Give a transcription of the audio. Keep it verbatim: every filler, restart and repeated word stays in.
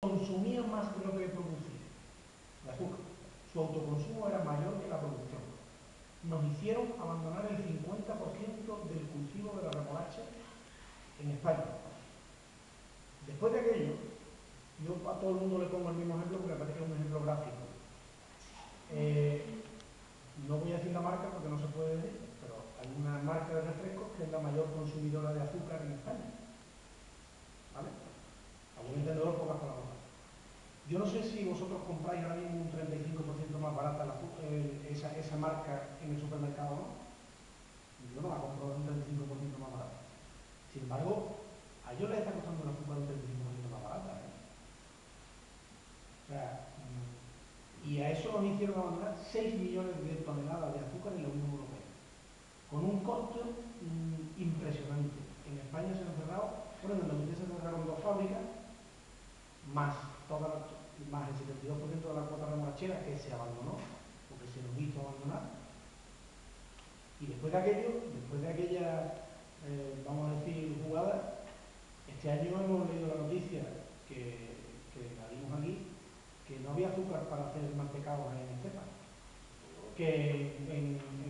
consumían más de lo que producían de azúcar. Su autoconsumo era mayor que la producción. Nos hicieron abandonar el cincuenta por ciento del cultivo de la remolacha en España. Después de aquello, yo a todo el mundo le pongo el mismo ejemplo porque me parece que es un ejemplo gráfico. Eh, no voy a decir la marca porque no se puede decir, pero hay una marca de refrescos que es la mayor consumidora de azúcar en España. ¿Vale? A buen entendedor, pocas palabras. Yo no sé si vosotros compráis ahora mismo un treinta y cinco por ciento más barata la, eh, esa, esa marca en el supermercado o no. Yo no la compro un treinta y cinco por ciento más barata. Sin embargo, a ellos les está costando el azúcar un treinta y cinco por ciento más barata. ¿eh? O sea, y a eso nos hicieron abandonar seis millones de toneladas de azúcar en la Unión Europea, con un costo mmm, impresionante. En España se han cerrado, bueno, en Andalucía se cerraron dos fábricas, más, toda la, más el setenta y dos por ciento de la cuota remolachera que se abandonó, porque se nos hizo abandonar. Y después de aquello, después de aquella, eh, vamos a decir, jugada, este año hemos leído la noticia que, que la dimos aquí, que no había azúcar para hacer mantecados en Estepa, que en,